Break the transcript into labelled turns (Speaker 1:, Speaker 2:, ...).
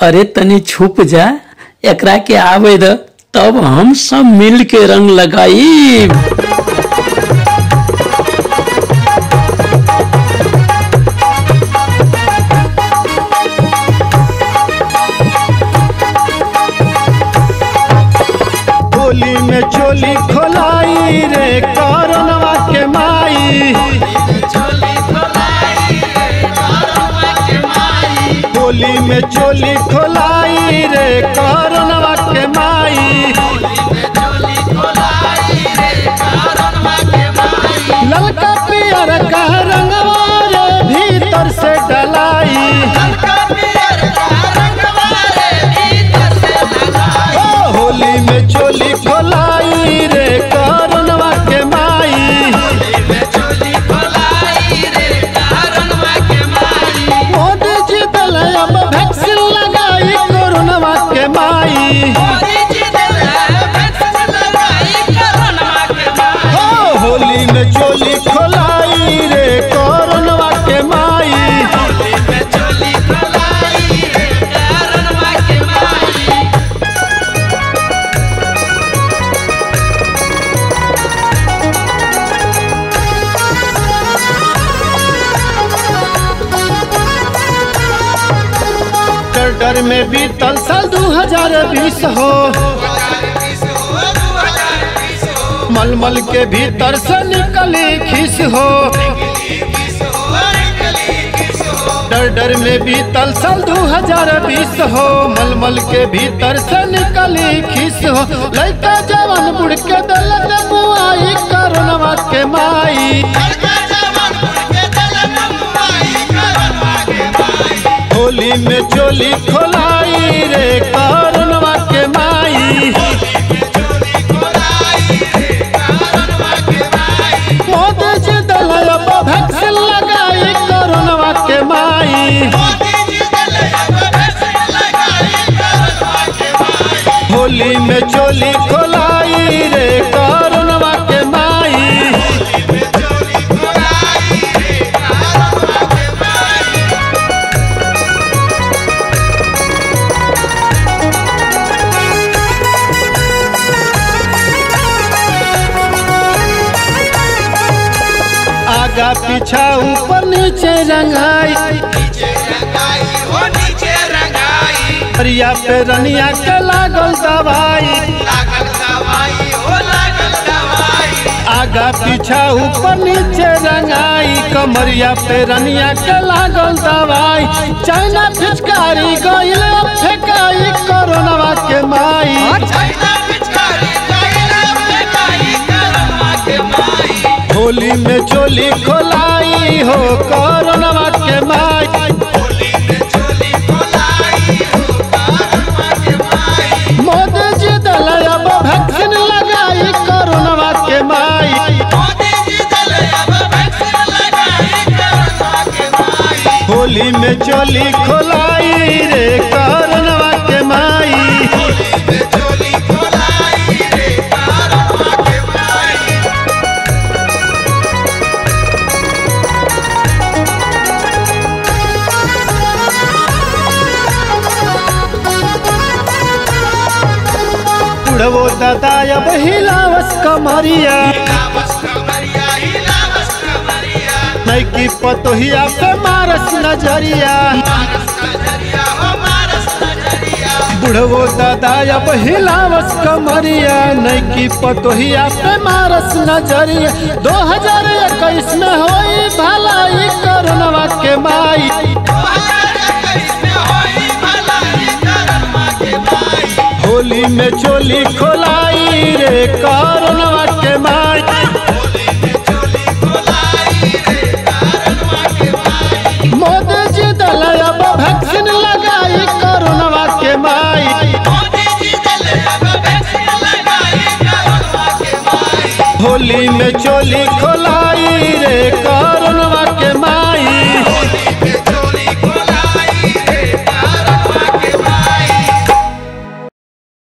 Speaker 1: अरे तनी छुप जा, एकरा के आवे द, तब हम सब मिल के रंग लगाई।
Speaker 2: होली में चोली खोलाई रे कोरोनवा के माई, होली में चोली खोलाई रे कोरोनवा के माई, ललका पियर का रंगवा रे भीतर से डलाई, होली में चोली खोलाई रे कोरोनवा के माई, मोदी जी दल अब वैक्सीन लगाई कोरोनवा के माई, होली में चोली खोलाई रे कोरोनवा के माई। डर में बीतल साल 2020 हो, मलमल के भीतर से निकली खिस हो, डर में बीतल साल 2020 हो, मलमल के भीतर से निकली खिस हो, लड़का जवान बुढ़ के दलत बुआई कोरोनवा के माई, होली में चोली खोलाई रे कोरोनवा के माई, मोदी जी दल अब वैक्सीन लगाई कोरोनवा के माई, होली में चोली खोलाई रे कोरोनवा के माई। आगा पीछा ऊपर नीचे रंगाई, हरिया पे रनिया के लागल दवाई, आगा पीछा ऊपर नीचे रंगाई, कमरिया पे रनिया के लागल दवाई, चाइना फिचकारी गइल फेंकाई कोरोनवा के माई, होली में चोली खोलाई हो कोरोनवा के माई, मोदी जी दल अब वैक्सीन लगाई कोरोनवा के माई, होली में चोली खोलाई रे कोरोनवा के माई। बुढ़वो दादा अब हिलावस कमरिया, नैकी पतोहिया पे मारस नजरिया, बुढ़वो दादा अब हिलावस कमरिया, नैकी पतोहिया पे मारस नजरिया, 2021 में होई भलाई कोरोनवा के माई, होली में चोली खोलाई रे कोरोनवा के माई, मोदी जी दल अब वैक्सीन लगाई कोरोनवा के माई, होली में चोली खोला